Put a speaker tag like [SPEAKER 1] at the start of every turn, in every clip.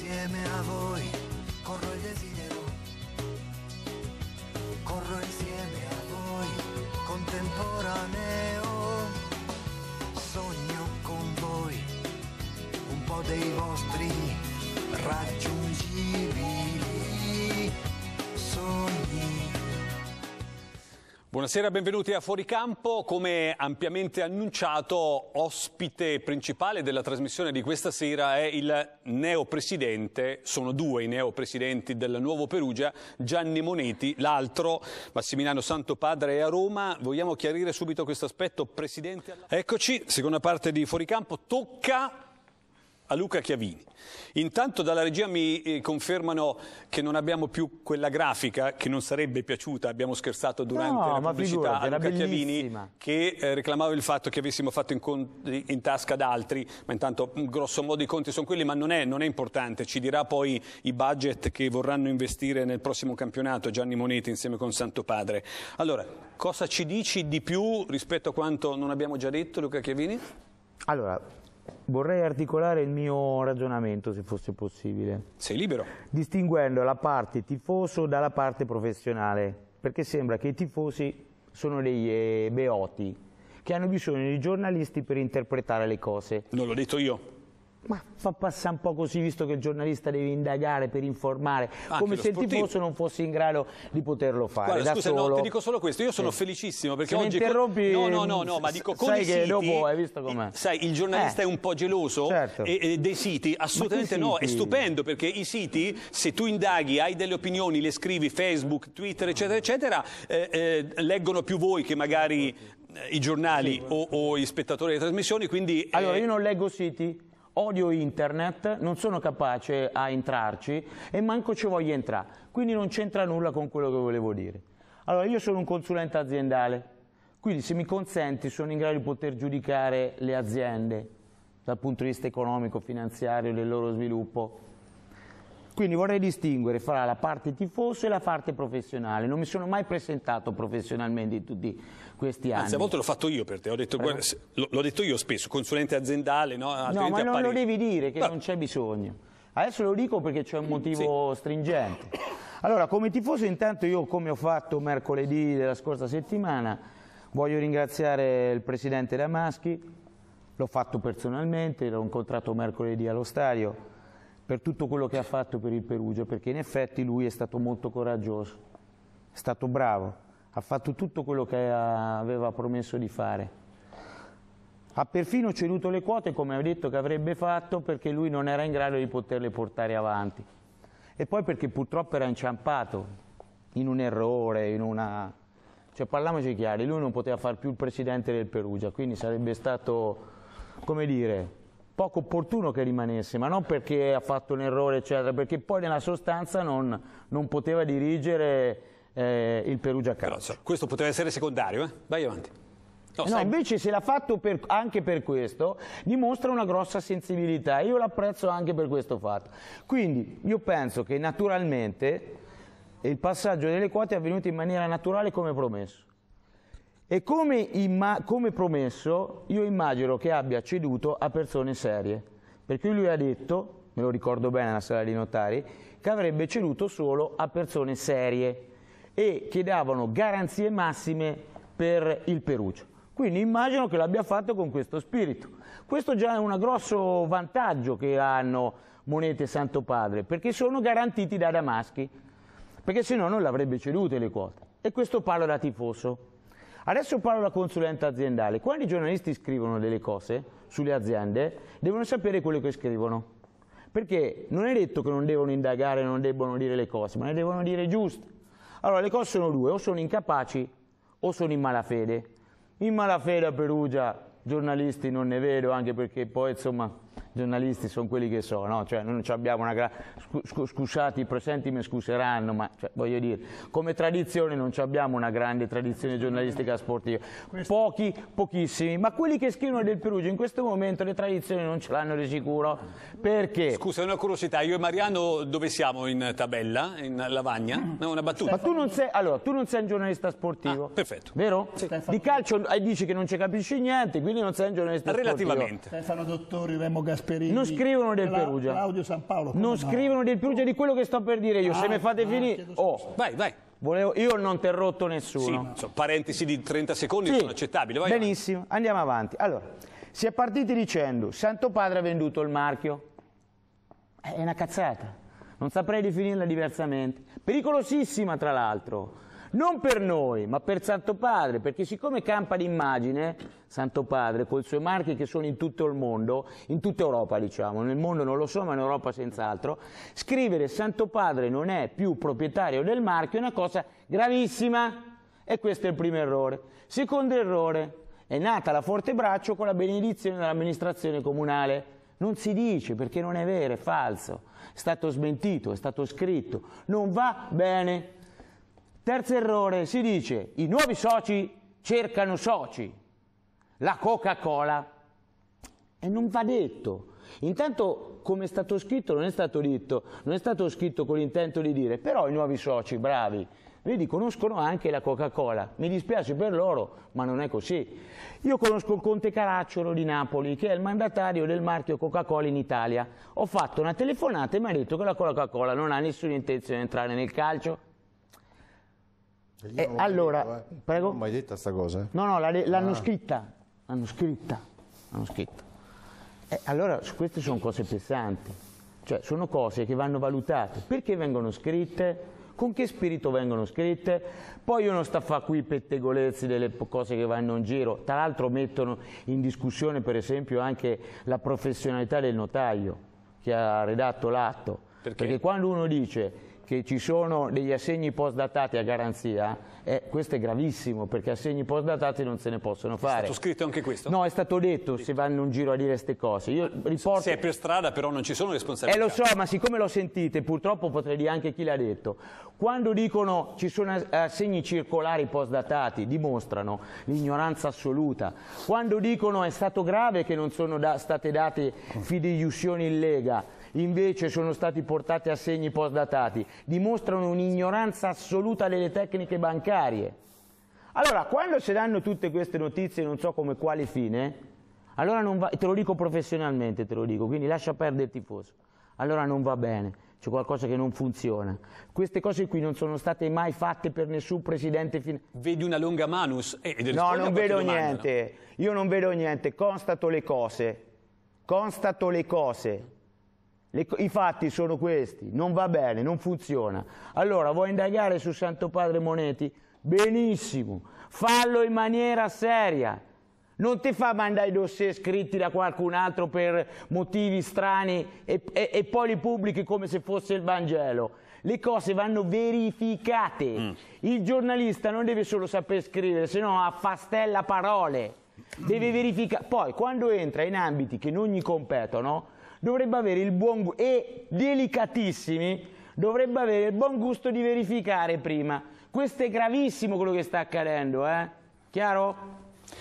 [SPEAKER 1] insieme a voi, corro il desiderio, corro insieme a voi, contemporaneo, sogno con voi, un po' dei vostri raggiungibili sogni.
[SPEAKER 2] Buonasera, benvenuti a Fuoricampo. Come ampiamente annunciato, ospite principale della trasmissione di questa sera è il neopresidente, sono due i neopresidenti del Nuovo Perugia, Gianni Moneti, l'altro Massimiliano Santopadre è a Roma. Vogliamo chiarire subito questo aspetto, Presidente? Eccoci, seconda parte di Fuoricampo, tocca a Luca Chiavini. Intanto dalla regia mi confermano che non abbiamo più quella grafica che non sarebbe piaciuta, abbiamo scherzato durante la pubblicità a Luca Chiavini che reclamava il fatto che avessimo fatto incontri in tasca ad altri, ma intanto grosso modo i conti sono quelli, ma non è importante, ci dirà poi i budget che vorranno investire nel prossimo campionato Gianni Moneti insieme con Santopadre. Allora, cosa ci dici di più rispetto a quanto non abbiamo già detto, Luca Chiavini?
[SPEAKER 3] Allora, vorrei articolare il mio ragionamento, se fosse possibile.
[SPEAKER 2] Sei libero.
[SPEAKER 3] Distinguendo la parte tifoso dalla parte professionale, perché sembra che i tifosi sono dei beoti che hanno bisogno di giornalisti per interpretare le cose.
[SPEAKER 2] Non l'ho detto io.
[SPEAKER 3] Ma fa passare un po' così, visto che il giornalista deve indagare per informare, come se il tifoso non fosse in grado di poterlo fare.
[SPEAKER 2] Guarda,
[SPEAKER 3] da
[SPEAKER 2] scusa,
[SPEAKER 3] solo.
[SPEAKER 2] No, ti dico solo questo, io sono felicissimo perché
[SPEAKER 3] se
[SPEAKER 2] oggi...
[SPEAKER 3] mi interrompi...
[SPEAKER 2] No, ma dico con
[SPEAKER 3] sai
[SPEAKER 2] i
[SPEAKER 3] che
[SPEAKER 2] siti...
[SPEAKER 3] dopo hai visto com'è.
[SPEAKER 2] Sai, il giornalista è un po' geloso
[SPEAKER 3] certo.
[SPEAKER 2] Dei siti, assolutamente no, è stupendo perché i siti, se tu indaghi, hai delle opinioni, le scrivi, Facebook, Twitter, eccetera, eccetera, leggono più voi che magari i giornali o gli spettatori delle trasmissioni, quindi...
[SPEAKER 3] Allora, io non leggo siti. Odio internet, non sono capace a entrarci e manco ci voglio entrare, quindi non c'entra nulla con quello che volevo dire. Allora, io sono un consulente aziendale, quindi se mi consenti sono in grado di poter giudicare le aziende dal punto di vista economico, finanziario, del loro sviluppo. Quindi vorrei distinguere fra la parte tifoso e la parte professionale. Non mi sono mai presentato professionalmente in tutti questi anni.
[SPEAKER 2] Anzi, a volte l'ho fatto io per te, ho detto, guarda, l'ho detto io spesso, consulente aziendale, no?
[SPEAKER 3] No, ma non lo devi dire, che non c'è bisogno. Adesso lo dico perché c'è un motivo stringente. Allora, come tifoso intanto io, come ho fatto mercoledì della scorsa settimana, voglio ringraziare il presidente Damaschi, l'ho fatto personalmente, l'ho incontrato mercoledì allo stadio, per tutto quello che ha fatto per il Perugia, perché in effetti lui è stato molto coraggioso, è stato bravo, ha fatto tutto quello che aveva promesso di fare. Ha perfino ceduto le quote, come ha detto che avrebbe fatto, perché lui non era in grado di poterle portare avanti. E poi perché purtroppo era inciampato in un errore, in una... Cioè, parliamoci chiari, lui non poteva fare più il presidente del Perugia, quindi sarebbe stato, come dire... poco opportuno che rimanesse, ma non perché ha fatto un errore, eccetera, perché poi nella sostanza non poteva dirigere il Perugia Calcio.
[SPEAKER 2] Questo poteva essere secondario, Vai avanti.
[SPEAKER 3] No, invece se l'ha fatto anche per questo, dimostra una grossa sensibilità, io l'apprezzo anche per questo fatto. Quindi io penso che naturalmente il passaggio delle quote è avvenuto in maniera naturale come promesso. E come promesso, io immagino che abbia ceduto a persone serie, perché lui ha detto, me lo ricordo bene nella sala dei notari, che avrebbe ceduto solo a persone serie e che davano garanzie massime per il Perugia. Quindi immagino che l'abbia fatto con questo spirito. Questo già è un grosso vantaggio che hanno Moneti e Santopadre, perché sono garantiti da Damaschi, perché se no non l'avrebbe cedute le quote. E questo parlo da tifoso. Adesso parlo da consulente aziendale. Quando i giornalisti scrivono delle cose sulle aziende, devono sapere quello che scrivono. Perché non è detto che non devono indagare, non debbono dire le cose, ma ne devono dire giuste. Allora, le cose sono due, o sono incapaci o sono in malafede. In malafede a Perugia, giornalisti non ne vedo, anche perché poi, insomma, giornalisti sono quelli che sono, no? Cioè, non abbiamo una scusate, i presenti mi scuseranno, ma cioè, voglio dire, come tradizione non abbiamo una grande tradizione giornalistica sportiva. Pochissimi, ma quelli che scrivono del Perugia in questo momento le tradizioni non ce l'hanno di sicuro. Perché?
[SPEAKER 2] Scusa, una curiosità, io e Mariano dove siamo in tabella? In Lavagna? No, una battuta.
[SPEAKER 3] Ma tu non sei, allora, tu non sei un giornalista sportivo.
[SPEAKER 2] Perfetto.
[SPEAKER 3] Vero? Sì. Di calcio dici che non ci capisci niente, quindi non sei un giornalista sportivo.
[SPEAKER 2] Relativamente.
[SPEAKER 4] Stefano Dottori, Remo Gasperi. Gasperini.
[SPEAKER 3] Non scrivono del Perugia.
[SPEAKER 4] Claudio San Paolo.
[SPEAKER 3] Non scrivono del Perugia di quello che sto per dire io. Se mi fate finire... Oh,
[SPEAKER 2] Vai, vai.
[SPEAKER 3] io non ti ho rotto nessuno.
[SPEAKER 2] Sì, parentesi di 30 secondi
[SPEAKER 3] Sì,
[SPEAKER 2] sono accettabili. Vai
[SPEAKER 3] benissimo, andiamo avanti. Allora, si è partiti dicendo Santo Padre ha venduto il marchio. È una cazzata, non saprei definirla diversamente. Pericolosissima, tra l'altro. Non per noi, ma per Santo Padre, perché siccome campa d'immagine, Santo Padre, con i suoi marchi che sono in tutto il mondo, in tutta Europa diciamo, nel mondo non lo so, ma in Europa senz'altro, scrivere Santo Padre non è più proprietario del marchio è una cosa gravissima, e questo è il primo errore. Secondo errore, è nata la Fortebraccio con la benedizione dell'amministrazione comunale. Non si dice perché non è vero, è falso, è stato smentito, è stato scritto, non va bene. Terzo errore, si dice i nuovi soci cercano soci, la Coca-Cola, e non va detto. Intanto, come è stato scritto, non è stato detto, non è stato scritto con l'intento di dire, però i nuovi soci, bravi, vedi, conoscono anche la Coca-Cola. Mi dispiace per loro, ma non è così. Io conosco il Conte Caracciolo di Napoli, che è il mandatario del marchio Coca-Cola in Italia. Ho fatto una telefonata e mi ha detto che la Coca-Cola non ha nessuna intenzione di entrare nel calcio. Allora, prego?
[SPEAKER 5] Non ho mai detta sta cosa?
[SPEAKER 3] No, l'hanno scritta. L'hanno scritta. Allora, queste sono cose pesanti. Cioè, sono cose che vanno valutate. Perché vengono scritte? Con che spirito vengono scritte? Poi io non sto a fare qui pettegolezzi delle cose che vanno in giro. Tra l'altro mettono in discussione, per esempio, anche la professionalità del notaio che ha redatto l'atto. Perché quando uno dice che ci sono degli assegni postdatati a garanzia, questo è gravissimo, perché assegni postdatati non se ne possono fare.
[SPEAKER 2] È stato scritto anche questo?
[SPEAKER 3] No, è stato detto, se vanno in giro a dire queste cose. Io riporto...
[SPEAKER 2] Se è per strada però non ci sono responsabilità.
[SPEAKER 3] Lo so, ma siccome lo sentite, purtroppo potrei dire anche chi l'ha detto. Quando dicono ci sono assegni circolari postdatati, dimostrano l'ignoranza assoluta. Quando dicono è stato grave che non sono state date fideiussioni in Lega, invece sono stati portati assegni postdatati, dimostrano un'ignoranza assoluta delle tecniche bancarie. Allora, quando si danno tutte queste notizie, non so come quale fine, allora non va, te lo dico professionalmente, te lo dico, quindi lascia perdere il tifoso, allora non va bene, c'è qualcosa che non funziona. Queste cose qui non sono state mai fatte per nessun presidente.
[SPEAKER 2] Vedi una lunga manus?
[SPEAKER 3] No, non vedo niente, io non vedo niente, constato le cose, I fatti sono questi, non va bene, non funziona. Allora, vuoi indagare su Santo Padre Moneti? Benissimo, fallo in maniera seria. Non ti fa mandare i dossier scritti da qualcun altro per motivi strani e poi li pubblichi come se fosse il Vangelo. Le cose vanno verificate. Il giornalista non deve solo saper scrivere, se no affastella parole. Deve verificare. Poi, quando entra in ambiti che non gli competono, dovrebbe avere il buon gusto, e delicatissimi, dovrebbe avere il buon gusto di verificare prima. Questo è gravissimo quello che sta accadendo, Chiaro?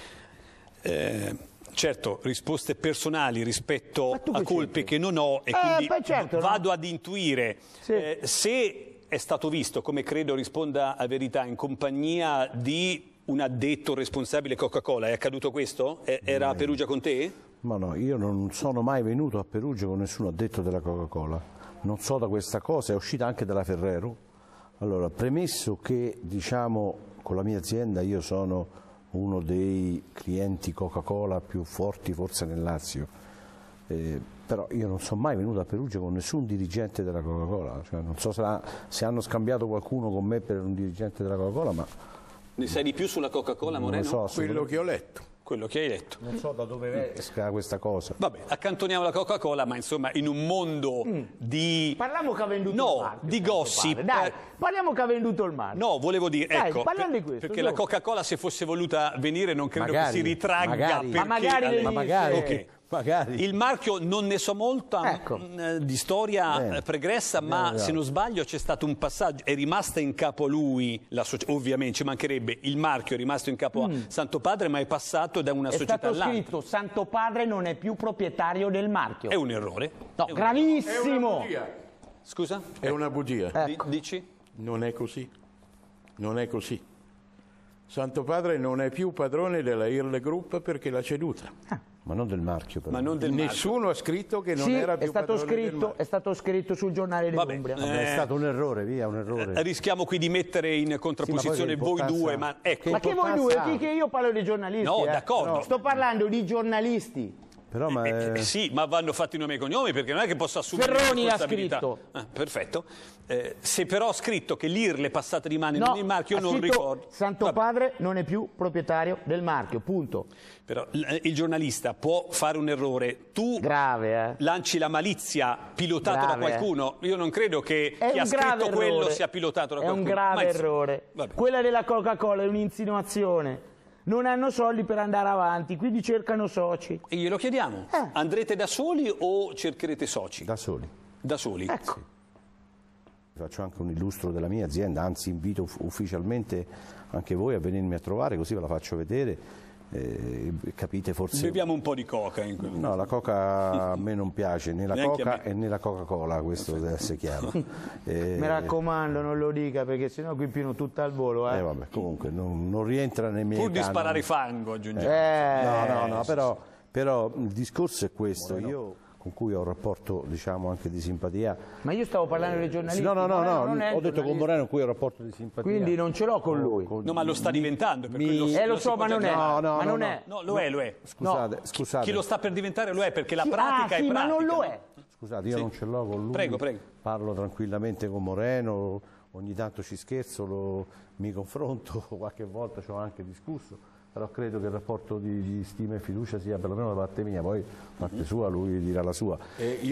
[SPEAKER 2] Certo, risposte personali rispetto a colpe che non ho e quindi
[SPEAKER 3] certo,
[SPEAKER 2] vado ad intuire. Sì. Se è stato visto, come credo risponda a verità, in compagnia di un addetto responsabile Coca-Cola, è accaduto questo? Era a Perugia con te?
[SPEAKER 5] Ma no, io non sono mai venuto a Perugia con nessuno addetto della Coca-Cola, non so da questa cosa, è uscita anche dalla Ferrero. Allora, premesso che, diciamo, con la mia azienda io sono uno dei clienti Coca-Cola più forti forse nel Lazio, però io non sono mai venuto a Perugia con nessun dirigente della Coca-Cola, cioè, non so se hanno scambiato qualcuno con me per un dirigente della Coca-Cola, ma...
[SPEAKER 2] Ne sai di più sulla Coca-Cola, Moreno?
[SPEAKER 5] Non so,
[SPEAKER 4] quello che ho letto.
[SPEAKER 2] Quello che hai letto.
[SPEAKER 5] Non so da dove esca questa cosa.
[SPEAKER 2] Vabbè, accantoniamo la Coca-Cola, ma insomma in un mondo di...
[SPEAKER 3] Parliamo che ha venduto il marchio.
[SPEAKER 2] Di gossip.
[SPEAKER 3] Dai, parliamo che ha venduto il marchio.
[SPEAKER 2] No, volevo dire,
[SPEAKER 3] dai,
[SPEAKER 2] ecco,
[SPEAKER 3] di questo,
[SPEAKER 2] perché la Coca-Cola se fosse voluta venire non credo che si ritragga.
[SPEAKER 5] Magari.
[SPEAKER 2] Il marchio non ne so molto di storia pregressa, ma se non sbaglio c'è stato un passaggio, è rimasta in capo a lui, ovviamente ci mancherebbe, il marchio è rimasto in capo a Santo Padre, ma è passato da una società all'altra.
[SPEAKER 3] È stato scritto Santo Padre non è più proprietario del marchio.
[SPEAKER 2] È un errore.
[SPEAKER 3] No, gravissimo.
[SPEAKER 2] Scusa?
[SPEAKER 4] È una bugia.
[SPEAKER 3] Ecco.
[SPEAKER 2] Dici?
[SPEAKER 4] Non è così. Non è così. Santo Padre non è più padrone della Irle Group perché l'ha ceduta.
[SPEAKER 5] Ma non del marchio, però.
[SPEAKER 2] Ma non del marchio.
[SPEAKER 4] Nessuno ha scritto che non
[SPEAKER 3] Sì,
[SPEAKER 4] era più
[SPEAKER 3] è stato
[SPEAKER 4] padrone del
[SPEAKER 3] scritto,
[SPEAKER 4] marchio.
[SPEAKER 3] è stato scritto sul giornale dell'Umbria.
[SPEAKER 5] Vabbè, è stato un errore, via, un errore.
[SPEAKER 2] Rischiamo qui di mettere in contrapposizione
[SPEAKER 5] che
[SPEAKER 2] voi due,
[SPEAKER 5] importanza-
[SPEAKER 2] ma ecco.
[SPEAKER 3] Ma che voi due? Che io parlo di giornalisti?
[SPEAKER 2] No, d'accordo.
[SPEAKER 3] Sto parlando di giornalisti.
[SPEAKER 5] Però, ma
[SPEAKER 2] Sì, ma vanno fatti nomi e cognomi perché non è che posso assumere
[SPEAKER 3] Ferroni ha
[SPEAKER 2] responsabilità.
[SPEAKER 3] scritto.
[SPEAKER 2] Perfetto. Se però ha scritto che l'IRL è passata di mano e non il marchio,
[SPEAKER 3] ha
[SPEAKER 2] non
[SPEAKER 3] scritto,
[SPEAKER 2] ricordo.
[SPEAKER 3] Santo
[SPEAKER 2] Vabbè.
[SPEAKER 3] Padre non è più proprietario del marchio, punto.
[SPEAKER 2] Però il giornalista può fare un errore. Tu
[SPEAKER 3] Grave,
[SPEAKER 2] lanci la malizia pilotato
[SPEAKER 3] Grave,
[SPEAKER 2] da qualcuno. Io non credo che
[SPEAKER 3] È
[SPEAKER 2] chi ha
[SPEAKER 3] un grave
[SPEAKER 2] scritto quello
[SPEAKER 3] errore.
[SPEAKER 2] sia pilotato da
[SPEAKER 3] È
[SPEAKER 2] qualcuno.
[SPEAKER 3] un grave
[SPEAKER 2] Ma insomma,
[SPEAKER 3] errore.
[SPEAKER 2] vabbè.
[SPEAKER 3] Quella della Coca-Cola è un'insinuazione. Non hanno soldi per andare avanti, quindi cercano soci.
[SPEAKER 2] E glielo chiediamo. Andrete da soli o cercherete soci?
[SPEAKER 5] da soli.
[SPEAKER 2] Da soli.
[SPEAKER 3] Ecco.
[SPEAKER 5] Faccio anche un illustro della mia azienda, anzi invito ufficialmente anche voi a venirmi a trovare, così ve la faccio vedere. Capite forse.
[SPEAKER 2] Beviamo un po' di coca in quel
[SPEAKER 5] No, la coca a me non piace, né la
[SPEAKER 2] Neanche a
[SPEAKER 5] coca
[SPEAKER 2] me.
[SPEAKER 5] e né la Coca-Cola, questo deve essere chiaro.
[SPEAKER 3] Mi raccomando, non lo dica perché sennò qui pieno tutto al volo.
[SPEAKER 5] Vabbè, comunque non rientra nei miei
[SPEAKER 2] Pur di
[SPEAKER 5] canoni.
[SPEAKER 2] sparare fango, aggiungiamo.
[SPEAKER 5] No, però il discorso è questo, io con cui ho un rapporto diciamo anche di simpatia.
[SPEAKER 3] Ma io stavo parlando dei giornalisti.
[SPEAKER 5] No,
[SPEAKER 3] Moreno non è
[SPEAKER 5] ho detto con
[SPEAKER 3] giornalista.
[SPEAKER 5] Moreno con cui ho un rapporto di simpatia.
[SPEAKER 3] Quindi non ce l'ho con lui.
[SPEAKER 2] No, ma lo sta diventando. Per quello
[SPEAKER 3] Lo
[SPEAKER 2] si
[SPEAKER 3] so,
[SPEAKER 2] può
[SPEAKER 3] ma non
[SPEAKER 2] già
[SPEAKER 3] è.
[SPEAKER 2] chiamare.
[SPEAKER 3] Ma non è.
[SPEAKER 2] No, lo è, lo è.
[SPEAKER 5] Scusate.
[SPEAKER 2] Chi lo sta per diventare lo è perché la
[SPEAKER 3] Sì,
[SPEAKER 2] pratica è
[SPEAKER 3] sì,
[SPEAKER 2] pratica.
[SPEAKER 3] ma non lo
[SPEAKER 2] no?
[SPEAKER 3] è.
[SPEAKER 5] Scusate, io non ce l'ho con lui.
[SPEAKER 2] Prego.
[SPEAKER 5] Parlo tranquillamente con Moreno, ogni tanto ci scherzo, mi confronto, qualche volta ci ho anche discusso. Però credo che il rapporto di stima e fiducia sia perlomeno da parte mia, poi da parte sua lui dirà la sua.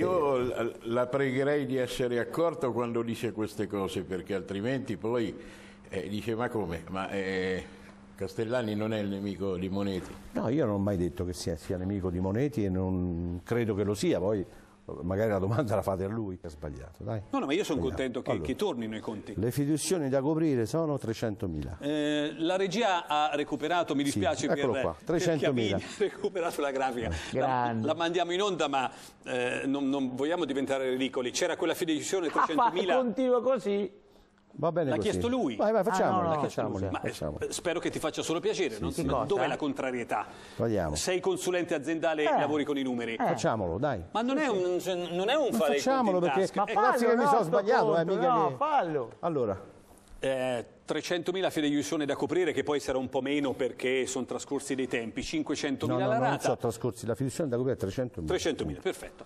[SPEAKER 4] Io la pregherei di essere accorto quando dice queste cose, perché altrimenti poi dice ma come? Ma Castellani non è il nemico di Monetti.
[SPEAKER 5] No, io non ho mai detto che sia nemico di Monetti e non credo che lo sia, poi magari la domanda la fate a lui che ha sbagliato. Dai.
[SPEAKER 2] No, ma io sono contento che,
[SPEAKER 5] Allora,
[SPEAKER 2] che tornino i conti.
[SPEAKER 5] Le fiduzioni da coprire sono 300.000.
[SPEAKER 2] La regia ha recuperato, mi dispiace
[SPEAKER 5] eccolo
[SPEAKER 2] per
[SPEAKER 5] qua,
[SPEAKER 2] per
[SPEAKER 5] 300.000.
[SPEAKER 2] Chiavini, ha recuperato la grafica.
[SPEAKER 3] Grande.
[SPEAKER 2] La mandiamo in onda, ma non vogliamo diventare ridicoli. C'era quella fiduzione
[SPEAKER 3] Ma
[SPEAKER 2] 300.000.
[SPEAKER 3] continua così.
[SPEAKER 5] Va bene
[SPEAKER 2] L'ha
[SPEAKER 5] così.
[SPEAKER 2] chiesto lui.
[SPEAKER 5] Vai, facciamolo,
[SPEAKER 3] no,
[SPEAKER 5] facciamoli.
[SPEAKER 2] Ma
[SPEAKER 5] facciamoli.
[SPEAKER 2] spero che ti faccia solo piacere.
[SPEAKER 3] Che cosa?
[SPEAKER 2] Dov'è la contrarietà?
[SPEAKER 5] Vediamo.
[SPEAKER 2] Sei consulente aziendale e lavori con i numeri.
[SPEAKER 5] Facciamolo, dai.
[SPEAKER 2] Ma non è un fare i
[SPEAKER 5] Facciamolo
[SPEAKER 2] conti in
[SPEAKER 5] perché
[SPEAKER 2] tasca.
[SPEAKER 5] ragazzi che mi sono sbagliato, mica
[SPEAKER 3] no,
[SPEAKER 5] che...
[SPEAKER 3] fallo.
[SPEAKER 5] Allora,
[SPEAKER 2] 300.000 fideiussione da coprire, che poi sarà un po' meno perché sono trascorsi dei tempi. 500.000
[SPEAKER 5] no,
[SPEAKER 2] la
[SPEAKER 5] non
[SPEAKER 2] rata.
[SPEAKER 5] so trascorsi la fiducia da coprire 300.000.
[SPEAKER 2] 300.000, perfetto.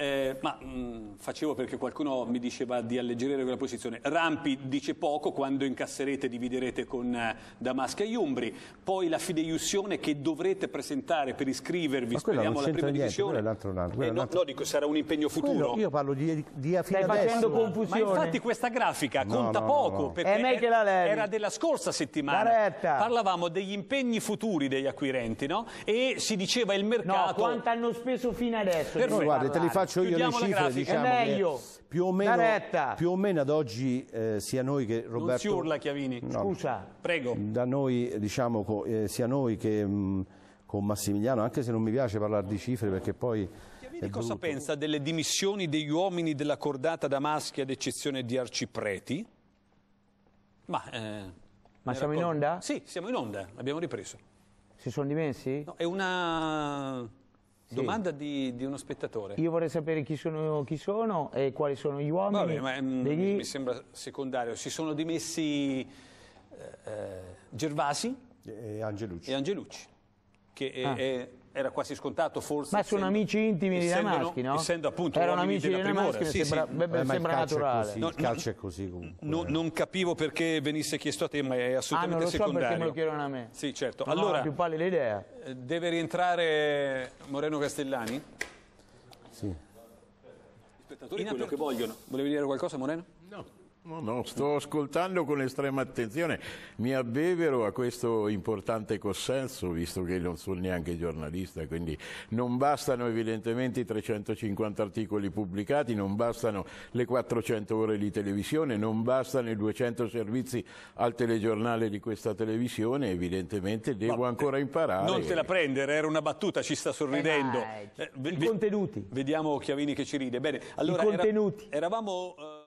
[SPEAKER 2] Facevo perché qualcuno mi diceva di alleggerire quella posizione. Rampi dice poco, quando incasserete dividerete con Damasca e Umbri, poi la fideiussione che dovrete presentare per iscrivervi,
[SPEAKER 5] Ma quello
[SPEAKER 2] speriamo
[SPEAKER 5] non
[SPEAKER 2] alla prima
[SPEAKER 5] c'entra niente,
[SPEAKER 2] divisione.
[SPEAKER 5] quello è l'altro.
[SPEAKER 2] No, dico, sarà un impegno futuro.
[SPEAKER 5] Io parlo di fino
[SPEAKER 3] Stai
[SPEAKER 5] adesso.
[SPEAKER 3] facendo
[SPEAKER 2] Ma
[SPEAKER 3] confusione.
[SPEAKER 2] infatti questa grafica conta
[SPEAKER 5] no,
[SPEAKER 2] poco,
[SPEAKER 5] no.
[SPEAKER 2] perché
[SPEAKER 3] È meglio che la levi.
[SPEAKER 2] era della scorsa settimana.
[SPEAKER 3] La retta.
[SPEAKER 2] Parlavamo degli impegni futuri degli acquirenti, no? E si diceva il mercato.
[SPEAKER 3] No, quanto hanno speso fino adesso?
[SPEAKER 2] Perfetto.
[SPEAKER 5] No, guarda, te li faccio io le
[SPEAKER 2] Chiudiamo la
[SPEAKER 5] cifre,
[SPEAKER 2] grafica.
[SPEAKER 5] diciamo
[SPEAKER 3] È meglio.
[SPEAKER 5] che più o
[SPEAKER 3] La retta.
[SPEAKER 5] meno ad oggi sia noi che Roberto...
[SPEAKER 2] Non si urla, Chiavini.
[SPEAKER 5] No.
[SPEAKER 3] Scusa.
[SPEAKER 2] Prego.
[SPEAKER 5] Da noi, diciamo, sia noi che con Massimiliano, anche se non mi piace parlare di cifre perché poi...
[SPEAKER 2] Chiavini cosa pensa delle dimissioni degli uomini della cordata Damaschi ad eccezione di Arcipreti?
[SPEAKER 3] Ma siamo in onda?
[SPEAKER 2] Sì, siamo in onda, abbiamo ripreso.
[SPEAKER 3] Si sono dimessi?
[SPEAKER 2] No, è una domanda di uno spettatore.
[SPEAKER 3] Io vorrei sapere chi sono e quali sono gli uomini.
[SPEAKER 2] Vabbè, ma
[SPEAKER 3] degli...
[SPEAKER 2] mi sembra secondario. Si sono dimessi Gervasi
[SPEAKER 5] E Angelucci.
[SPEAKER 2] e Angelucci, che era quasi scontato forse.
[SPEAKER 3] Ma sono amici intimi di Damaschi, no?
[SPEAKER 2] Essendo appunto
[SPEAKER 3] erano
[SPEAKER 2] uomini
[SPEAKER 3] amici
[SPEAKER 2] della
[SPEAKER 3] di Damaschi,
[SPEAKER 2] Primora.
[SPEAKER 3] mi
[SPEAKER 2] Sì,
[SPEAKER 3] sembra,
[SPEAKER 2] sì.
[SPEAKER 5] Ma il
[SPEAKER 3] sembra
[SPEAKER 5] calcio è
[SPEAKER 3] naturale.
[SPEAKER 5] così,
[SPEAKER 2] No,
[SPEAKER 5] il calcio è così comunque.
[SPEAKER 2] Non capivo perché venisse chiesto a te, ma è assolutamente
[SPEAKER 3] non lo so
[SPEAKER 2] secondario.
[SPEAKER 3] perché me lo chiedono a me.
[SPEAKER 2] Sì, certo.
[SPEAKER 3] Non ho
[SPEAKER 2] Allora,
[SPEAKER 3] la più pallida idea.
[SPEAKER 2] deve rientrare Moreno Castellani?
[SPEAKER 5] Sì.
[SPEAKER 2] Gli spettatori quello che vogliono. Volevi dire qualcosa, Moreno?
[SPEAKER 4] No, sto ascoltando con estrema attenzione, mi abbevero a questo importante consenso, visto che non sono neanche giornalista, quindi non bastano evidentemente i 350 articoli pubblicati, non bastano le 400 ore di televisione, non bastano i 200 servizi al telegiornale di questa televisione, evidentemente devo ancora imparare.
[SPEAKER 2] Non te la prendere, era una battuta, ci sta sorridendo.
[SPEAKER 3] I contenuti.
[SPEAKER 2] Vediamo Chiavini che ci ride. Bene, allora
[SPEAKER 3] contenuti.
[SPEAKER 2] eravamo...